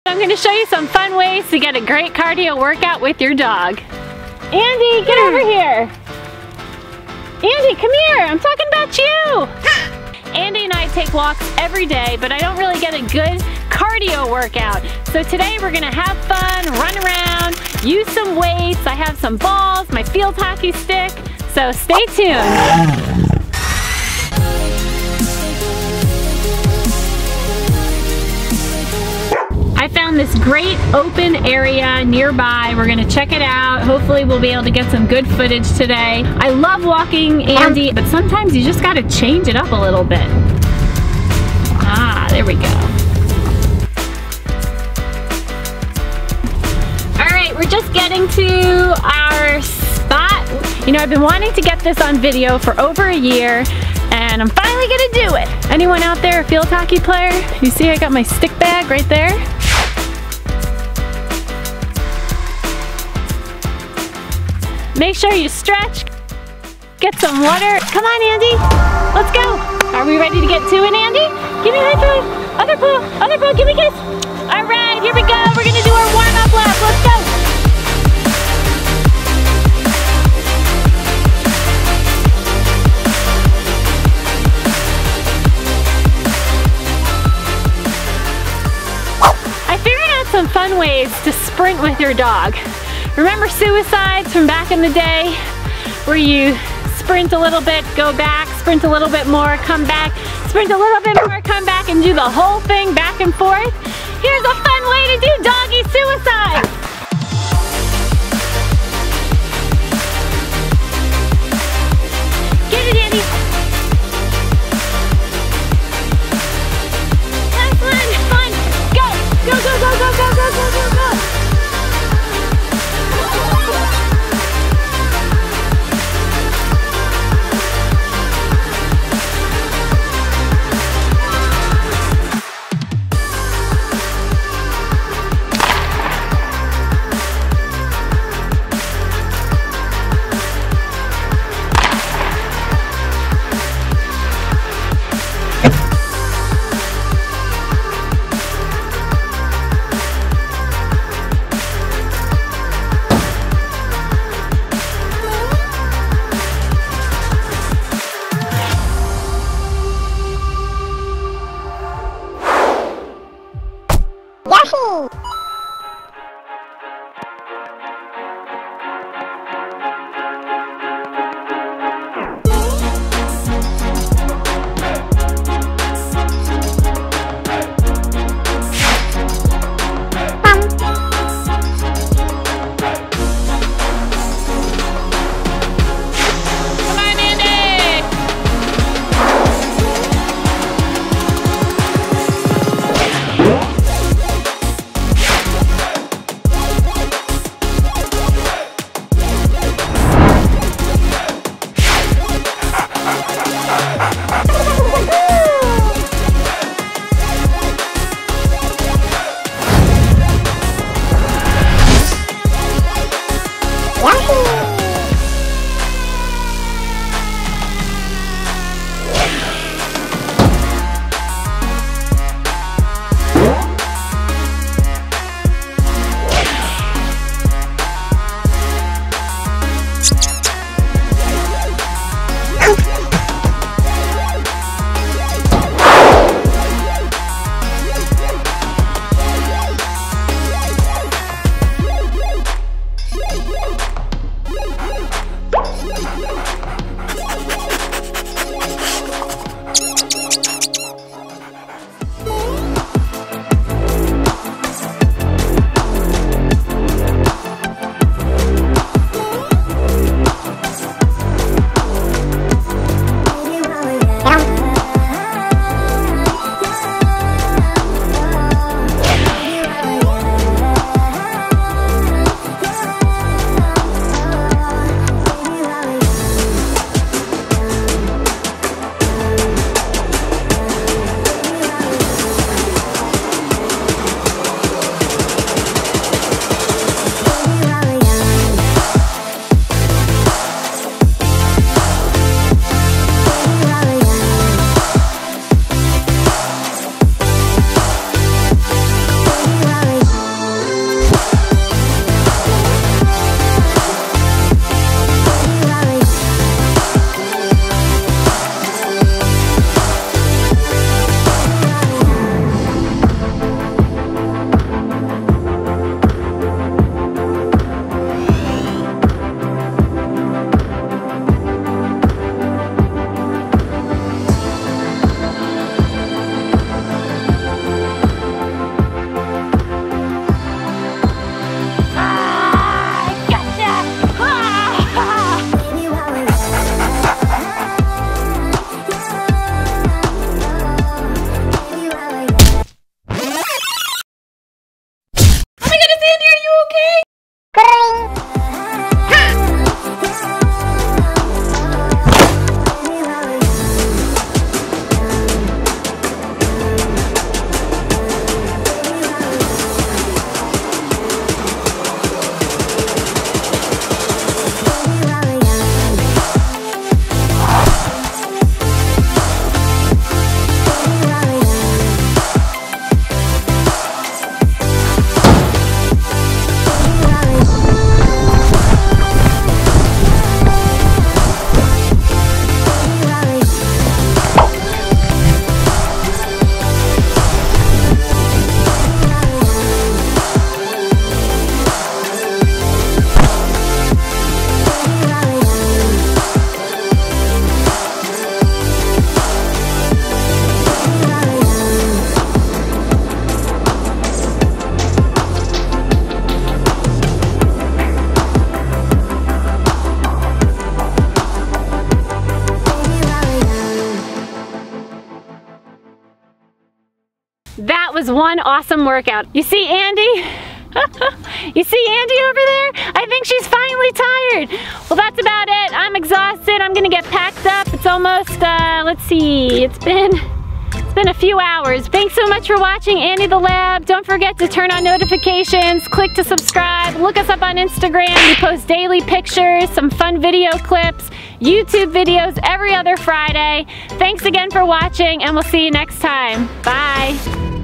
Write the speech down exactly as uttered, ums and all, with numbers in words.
I'm going to show you some fun ways to get a great cardio workout with your dog. Andy, get over here. Andy, come here. I'm talking about you. Andy and I take walks every day, but I don't really get a good cardio workout. So today we're going to have fun, run around, use some weights. I have some balls, my field hockey stick. So stay tuned. I found this great open area nearby. We're gonna check it out. Hopefully we'll be able to get some good footage today. I love walking, Andy, but sometimes you just gotta change it up a little bit. Ah, there we go. All right, we're just getting to our spot. You know, I've been wanting to get this on video for over a year, and I'm finally gonna do it. Anyone out there a field hockey player? You see I got my stick bag right there? Make sure you stretch, get some water. Come on, Andy, let's go. Are we ready to get to it, Andy? Give me a high five. Other paw, other paw, give me a kiss. All right, here we go. We're gonna do our warm-up lap. Let's go. I figured out some fun ways to sprint with your dog. Remember suicides from back in the day where you sprint a little bit, go back, sprint a little bit more, come back, sprint a little bit more, come back, and do the whole thing back and forth? Here's a fun way to do doggy suicide. Get it, Andy. Last one, fun. Go, go, go, go, go, go, go, go, go, go. was one awesome workout. You see Andy? You see Andy over there? I think she's finally tired. Well, that's about it. I'm exhausted. I'm gonna get packed up. It's almost, uh, let's see, it's been, it's been a few hours. Thanks so much for watching Andy the Lab. Don't forget to turn on notifications, click to subscribe, look us up on Instagram. We post daily pictures, some fun video clips, YouTube videos every other Friday. Thanks again for watching, and we'll see you next time. Bye.